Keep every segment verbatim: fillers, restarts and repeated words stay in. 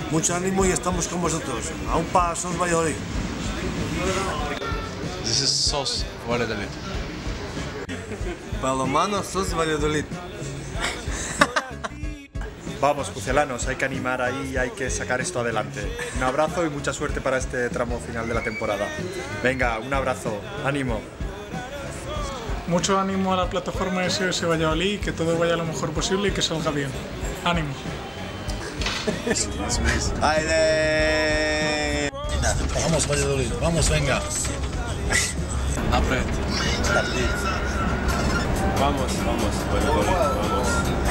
Mucho ánimo y estamos con vosotros. A un paso, os Valladolid. This is Sos Valladolid. Palomano, Sos Valladolid. Vamos, pucelanos, hay que animar ahí, hay que sacar esto adelante. Un abrazo y mucha suerte para este tramo final de la temporada. Venga, un abrazo, ánimo. Mucho ánimo a la plataforma S O S Valladolid, que todo vaya lo mejor posible y que salga bien. Ánimo. ¡Aire! Vamos Valladolid, vamos, venga. Apret. Vamos, vamos, Valladolid, vamos.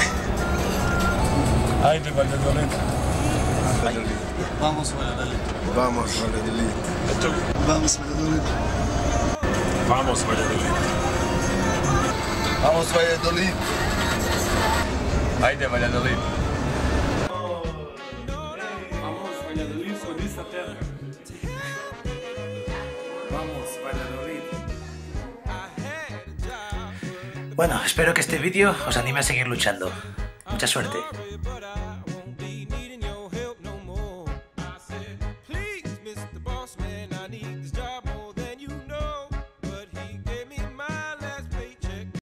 Aire Valladolid. Vamos, Valladolid. Vamos, Valladolid. Vamos, Valladolid. Vamos, Valladolid. Vamos, Valladolid. Aire Valladolid. Vamos, Valladolid, con esta terra. Vamos, Valladolid. Bueno, espero que este vídeo os anime a seguir luchando. Mucha suerte.